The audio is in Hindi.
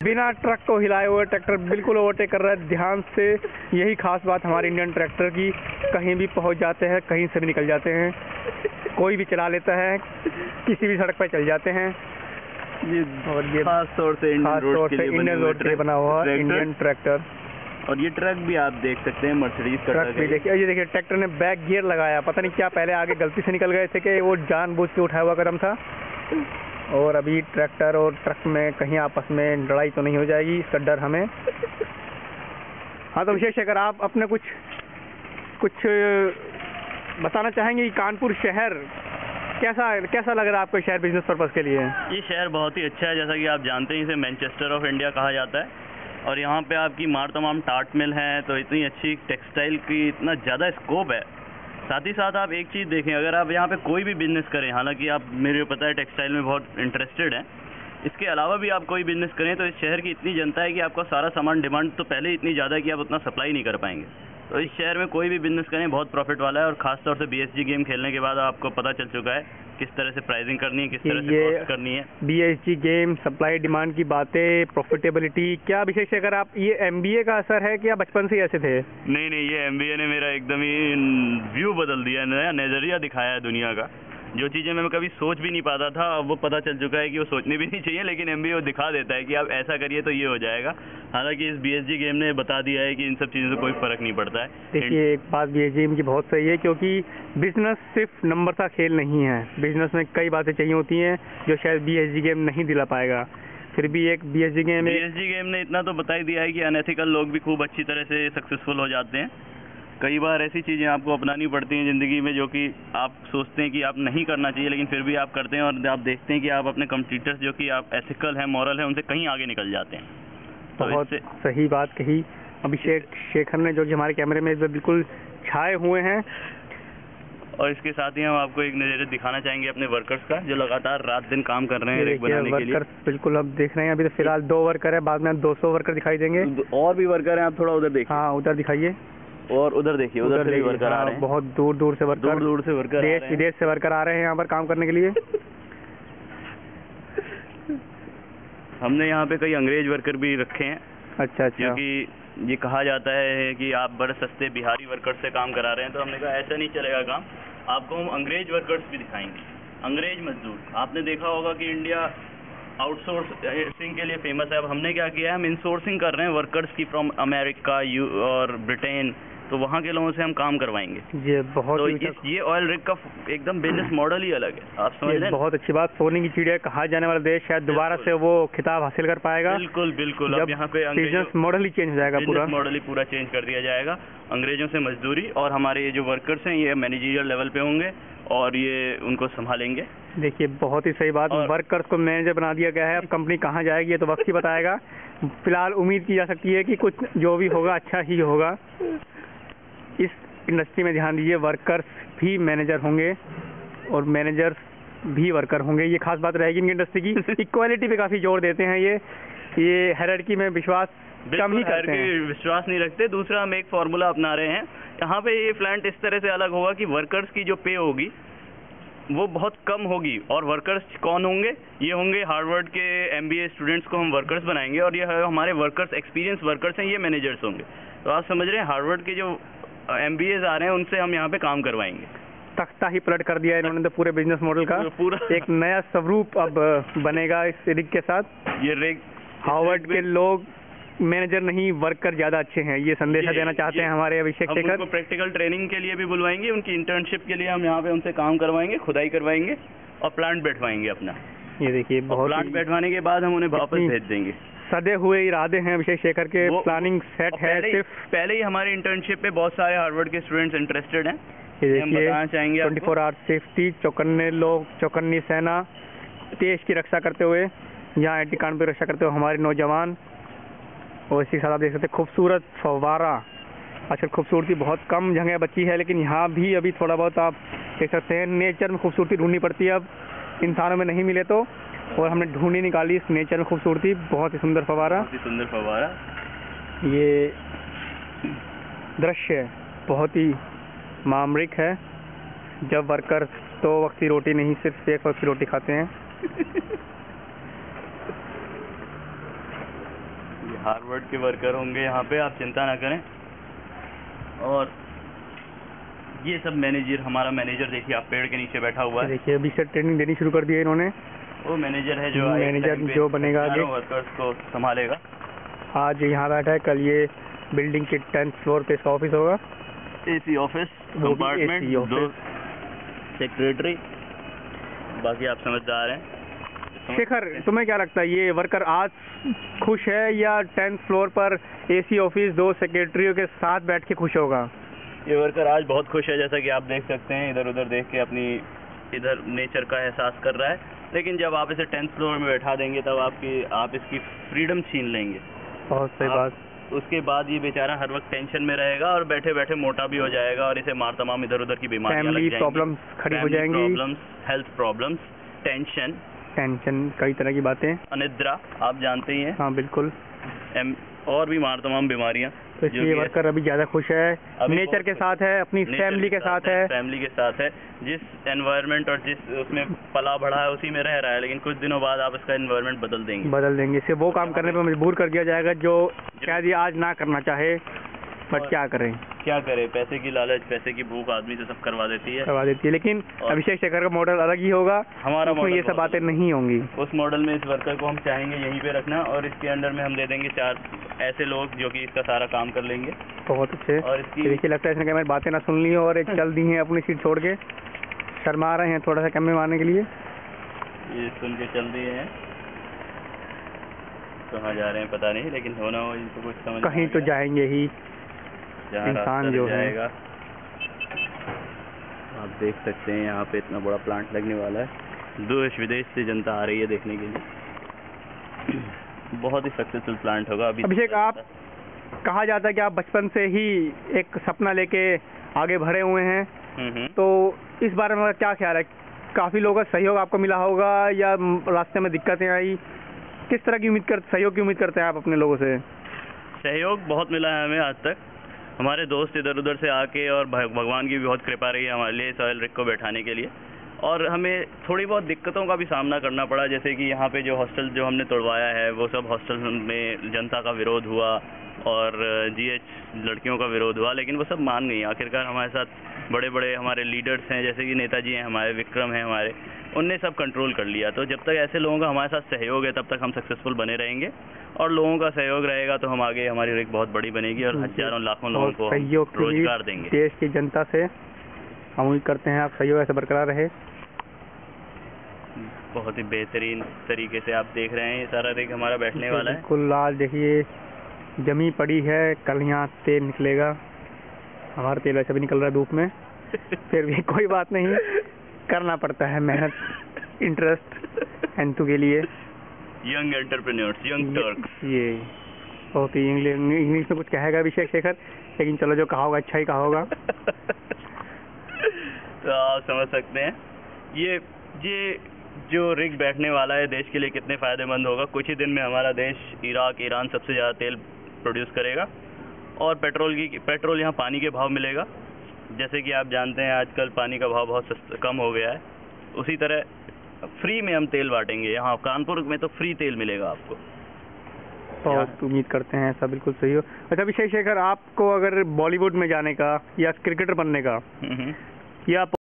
बिना ट्रक को हिलाए हुए ट्रैक्टर बिल्कुल ओवरटेक कर रहा है ध्यान से। यही खास बात हमारे इंडियन ट्रैक्टर की, कहीं भी पहुंच जाते हैं, कहीं से भी निकल जाते हैं, कोई भी चला लेता है, किसी भी सड़क पर चल जाते हैं। और ये खास तौर से इंडियन रोड के लिए बना हुआ इंडियन ट्रैक्टर। और ये ट्रक भी आप देख सकते हैं, मर्सिडीज का ट्रक भी देखिए। ये देखिए ट्रैक्टर ने बैक गियर लगाया, पता नहीं क्या पहले आगे गलती से निकल गए थे कि वो जानबूझ के उठाया हुआ कदम था। और अभी ट्रैक्टर और ट्रक में कहीं आपस में लड़ाई तो नहीं हो जाएगी, इसका डर हमें। हाँ तो विशेष अगर आप अपने कुछ बताना चाहेंगे कि कानपुर शहर कैसा लग रहा है आपको शहर बिजनेस पर्पस के लिए? ये शहर बहुत ही अच्छा है, जैसा कि आप जानते हैं इसे मैनचेस्टर ऑफ इंडिया कहा जाता है। और यहाँ पे आपकी मार तमाम टाट मिल हैं, तो इतनी अच्छी टेक्सटाइल की इतना ज़्यादा स्कोप है। साथ ही साथ आप एक चीज़ देखें, अगर आप यहाँ पे कोई भी बिजनेस करें, हालांकि आप मेरे को पता है टेक्सटाइल में बहुत इंटरेस्टेड हैं, इसके अलावा भी आप कोई बिजनेस करें तो इस शहर की इतनी जनता है कि आपका सारा सामान डिमांड तो पहले इतनी ज़्यादा है कि आप उतना सप्लाई नहीं कर पाएंगे। तो इस शहर में कोई भी बिजनेस करें बहुत प्रॉफिट वाला है। और खासतौर से BSG गेम खेलने के बाद आपको पता चल चुका है किस तरह से प्राइसिंग करनी है, किस तरह से कॉस्ट करनी है। BSG गेम, सप्लाई डिमांड की बातें, प्रॉफिटेबिलिटी, क्या विशेष अगर आप ये MBA का असर है कि आप बचपन से ही ऐसे थे? नहीं, ये MBA ने मेरा एकदम ही व्यू बदल दिया, नया नज़रिया दिखाया है दुनिया का। जो चीज़ें मैं कभी सोच भी नहीं पाता था, अब वो पता चल चुका है कि वो सोचनी भी नहीं चाहिए, लेकिन MBA वो दिखा देता है कि आप ऐसा करिए तो ये हो जाएगा। हालांकि इस BSG गेम ने बता दिया है कि इन सब चीज़ों से कोई फ़र्क नहीं पड़ता है। देखिए एक बात BSG गेम की बहुत सही है, क्योंकि बिजनेस सिर्फ नंबर का खेल नहीं है। बिजनेस में कई बातें चाहिए होती हैं जो शायद BSG गेम नहीं दिला पाएगा। फिर भी एक BSG गेम ने इतना तो बता ही दिया है कि अनएथिकल लोग भी खूब अच्छी तरह से सक्सेसफुल हो जाते हैं। कई बार ऐसी चीज़ें आपको अपनानी पड़ती हैं ज़िंदगी में जो कि आप सोचते हैं कि आप नहीं करना चाहिए, लेकिन फिर भी आप करते हैं। और आप देखते हैं कि आप अपने कॉम्पिटिटर्स जो कि आप एथिकल हैं, मॉरल हैं, उनसे कहीं आगे निकल जाते हैं। तो बहुत सही बात कही अभिषेक शेखर ने, जो कि हमारे कैमरे में बिल्कुल छाए हुए हैं। और इसके साथ ही हम आपको एक नज़र दिखाना चाहेंगे अपने वर्कर्स का, जो लगातार रात दिन काम कर रहे हैं रेक बनाने के लिए। बिल्कुल अब देख रहे हैं, अभी तो फिलहाल 2 वर्कर है, बाद में 200 वर्कर दिखाई देंगे। और भी वर्कर हैं, आप थोड़ा उधर देखिए। हाँ उधर दिखाइए, और उधर देखिए, उधर से भी वर्कर आ रहे हैं। बहुत दूर से वर्कर, देश विदेश से वर्कर आ रहे हैं यहाँ पर काम करने के लिए। हमने यहाँ पे कई अंग्रेज वर्कर भी रखे हैं। अच्छा। क्योंकि ये कहा जाता है कि आप बड़े सस्ते बिहारी वर्कर से काम करा रहे हैं, तो हमने कहा ऐसा नहीं चलेगा काम, आपको हम अंग्रेज वर्कर्स भी दिखाएंगे, अंग्रेज मजदूर। आपने देखा होगा कि इंडिया आउटसोर्सिंग के लिए फेमस है। अब हमने क्या किया है, हम इनसोर्सिंग कर रहे हैं वर्कर्स की फ्रॉम अमेरिका और ब्रिटेन, तो वहाँ के लोगों से हम काम करवाएंगे। ये बहुत तो ये ऑयल रिग का एकदम बिजनेस मॉडल ही अलग है, आप समझ रहे हैं। बहुत अच्छी बात, सोने की चिड़िया कहा जाने वाला देश शायद दोबारा से वो खिताब हासिल कर पाएगा। बिल्कुल। अब यहाँ पे बिजनेस मॉडल ही चेंज हो जाएगा, पूरा मॉडल ही पूरा चेंज कर दिया जाएगा। अंग्रेजों से मजदूरी, और हमारे ये जो वर्कर्स हैं ये मैनेजरियल लेवल पे होंगे और ये उनको संभालेंगे। देखिए बहुत ही सही बात, वर्कर्स को मैनेजर बना दिया गया है। अब कंपनी कहाँ जाएगी ये तो वक्त ही बताएगा। फिलहाल उम्मीद की जा सकती है कि कुछ जो भी होगा अच्छा ही होगा। इस इंडस्ट्री में ध्यान दीजिए, वर्कर्स भी मैनेजर होंगे और मैनेजर्स भी वर्कर होंगे, ये खास बात रहेगी इनकी इंडस्ट्री की। इक्वालिटी पे काफ़ी जोर देते हैं ये हायरार्की में विश्वास कम ही करते हैं, विश्वास नहीं रखते। दूसरा हम एक फार्मूला अपना रहे हैं, यहाँ पे ये प्लांट इस तरह से अलग होगा कि वर्कर्स की जो पे होगी वो बहुत कम होगी। और वर्कर्स कौन होंगे? ये होंगे हार्वर्ड के MBA स्टूडेंट्स को हम वर्कर्स बनाएंगे, और ये हमारे वर्कर्स एक्सपीरियंस वर्कर्स हैं, ये मैनेजर्स होंगे। तो आप समझ रहे हैं, हार्वर्ड के जो MBAs आ रहे हैं उनसे हम यहाँ पे काम करवाएंगे। तख्ता ही पलट कर दिया इन्होंने तो पूरे बिजनेस मॉडल का। पूरा एक नया स्वरूप अब बनेगा इस रिग के साथ। ये रिग, हार्वर्ड के लोग मैनेजर नहीं वर्कर ज्यादा अच्छे हैं, ये संदेशा देना चाहते हैं हमारे अभिषेक शेखर। उनको प्रैक्टिकल ट्रेनिंग के लिए भी बुलवाएंगे, उनकी इंटर्नशिप के लिए हम यहाँ पे उनसे काम करवाएंगे, खुदाई करवाएंगे और प्लांट बैठवाएंगे अपना। ये देखिए बहुत प्लांट बैठवाने के बाद हम उन्हें वापस भेज देंगे। सदे हुए इरादे हैं अभिषेक शेखर के, प्लानिंग सेट है। सिर्फ पहले ही हमारी इंटर्नशिप पे बहुत सारे हार्वर्ड के स्टूडेंट्स इंटरेस्टेड हैं। हम बताना चाहेंगे 24 आवर सेफ्टी, चौकन्ने लोग, चौकन्नी सेना, देश की रक्षा करते हुए, यहाँ IT कानपुर की रक्षा करते हुए हमारे नौजवान। और इसी के साथ आप देख सकते हैं खूबसूरत फव्वारा। आजकल खूबसूरती बहुत कम जगह बची है, लेकिन यहाँ भी अभी थोड़ा बहुत आप देख सकते हैं। नेचर में खूबसूरती ढूंढनी पड़ती है, अब इंसानों में नहीं मिले तो, और हमने ढूंढी निकाली इस नेचर में खूबसूरती। बहुत ही सुंदर फव्वारा, ये दृश्य बहुत ही मामरिक है, जब वर्कर 2 वक्त की रोटी नहीं सिर्फ 1 वक्त की रोटी खाते हैं। हार्वर्ड के वर्कर होंगे यहाँ पे, आप चिंता ना करें। और ये सब मैनेजर, हमारा मैनेजर देखिए आप पेड़ के नीचे बैठा हुआ है। देखिए अभी से ट्रेनिंग देनी शुरू कर दी है इन्होंने। वो मैनेजर है जो बनेगा आगे, वर्कर्स को संभालेगा। आज यहाँ बैठा है, कल ये बिल्डिंग के 10th फ्लोर पे इसका ऑफिस होगा। एसी ऑफिस, कंपार्टमेंट, 2 सेक्रेटरी, बाकी आप समझदार हैं। शेखर, तुम्हें क्या लगता है ये वर्कर आज खुश है या 10th फ्लोर पर एसी ऑफिस 2 सेक्रेटरियों के साथ बैठ के खुश होगा? ये वर्कर आज बहुत खुश है, जैसा कि आप देख सकते हैं, इधर उधर देख के अपनी इधर नेचर का एहसास कर रहा है। लेकिन जब आप इसे 10th फ्लोर में बैठा देंगे तब आप इसकी फ्रीडम छीन लेंगे। बहुत सही बात। उसके बाद ये बेचारा हर वक्त टेंशन में रहेगा और बैठे बैठे मोटा भी हो जाएगा और इसे मार तमाम इधर उधर की बीमारियां लग जाएंगी, प्रॉब्लम्स खड़ी हो जाएंगी, प्रॉब्लम्स, हेल्थ प्रॉब्लम्स, टेंशन, कई तरह की बातें, अनिद्रा, आप जानते ही हैं। हाँ बिल्कुल, और भी मार तमाम बीमारियां। तो इसलिए वर्कर अभी ज्यादा खुश है, नेचर के साथ है, अपनी फैमिली के साथ है, जिस एनवायरनमेंट और जिस उसमें पला बढ़ा है उसी में रह रहा है। लेकिन कुछ दिनों बाद आप इसका एनवायरनमेंट बदल देंगे, इसे वो काम करने पर मजबूर कर दिया जाएगा जो शायद ये आज ना करना चाहे, बट क्या करें, पैसे की लालच, पैसे की भूख आदमी से सब करवा देती है। लेकिन अभिषेक शेखर का मॉडल अलग ही होगा, हमारा मॉडल ये सब बातें नहीं होंगी। उस मॉडल में इस वर्कर को हम चाहेंगे यहीं पे रखना और इसके अंडर में हम दे देंगे 4 ऐसे लोग जो कि इसका सारा काम कर लेंगे। बहुत अच्छे। और देखिए लगता है इसने मेरी बातें ना सुन ली और चल दी हैं अपनी सीट छोड़ के, शर्मा रहे हैं थोड़ा सा कम में मारने के लिए। ये सुन के चल दिए हैं, कहाँ जा रहे हैं पता नहीं, लेकिन होना हो इनको कुछ समझ कहीं तो जाएंगे ही, इंसान जो है। आप देख सकते हैं यहाँ पे इतना बड़ा प्लांट लगने वाला है, देश विदेश से जनता आ रही है देखने के लिए। बहुत ही सक्सेसफुल प्लांट होगा। अभिषेक, आप कहा जाता है कि आप बचपन से ही एक सपना लेके आगे बढ़े हुए हैं, तो इस बारे में क्या ख्याल है? काफी लोगों का सहयोग आपको मिला होगा या रास्ते में दिक्कतें आई? किस तरह की सहयोग की उम्मीद करते हैं आप अपने लोगों से? सहयोग बहुत मिला है हमें आज तक, हमारे दोस्त इधर उधर से आके, और भगवान की भी बहुत कृपा रही है हमारे लिए सॉइल रिग को बैठाने के लिए। और हमें थोड़ी बहुत दिक्कतों का भी सामना करना पड़ा, जैसे कि यहाँ पे जो हॉस्टल जो हमने तोड़वाया है वो सब हॉस्टल में जनता का विरोध हुआ और GH लड़कियों का विरोध हुआ, लेकिन वो सब मान गई। आखिरकार हमारे साथ बड़े बड़े हमारे लीडर्स हैं, जैसे कि नेताजी हैं हमारे, विक्रम हैं हमारे, उनने सब कंट्रोल कर लिया। तो जब तक ऐसे लोगों का हमारे साथ सहयोग है तब तक हम सक्सेसफुल बने रहेंगे, और लोगों का सहयोग रहेगा तो हम आगे, हमारी रिग बहुत बड़ी बनेगी और हजारों लाखों लोगों को रोजगार देंगे। देश की जनता से हम उम्मीद करते हैं आप सहयोग ऐसे बरकरार रहे। बहुत ही बेहतरीन तरीके से आप देख रहे हैं ये सारा रिग हमारा बैठने वाला है। बिल्कुल, आज देखिए जमी पड़ी है, कल यहाँ तेल निकलेगा। हमारा तेल वैसे भी निकल रहा है धूप में, फिर भी कोई बात नहीं, करना पड़ता है मेहनत, इंटरेस्ट एंथु के लिए। Young entrepreneurs, young Turks. ये बहुत ही इंग्लिश में कुछ कहेगा अभिषेक शेखर, लेकिन चलो जो कहा होगा अच्छा ही कहा होगा। तो आप समझ सकते हैं ये जो रिग बैठने वाला है देश के लिए कितने फ़ायदेमंद होगा। कुछ ही दिन में हमारा देश इराक, ईरान सबसे ज़्यादा तेल प्रोड्यूस करेगा, और पेट्रोल यहाँ पानी के भाव मिलेगा। जैसे कि आप जानते हैं आजकल पानी का भाव बहुत कम हो गया है, उसी तरह फ्री में हम तेल बांटेंगे। यहाँ कानपुर में तो फ्री तेल मिलेगा आपको। बहुत उम्मीद करते हैं ऐसा बिल्कुल सही हो। अच्छा अभिषेक शेखर, आपको अगर बॉलीवुड में जाने का या क्रिकेटर बनने का या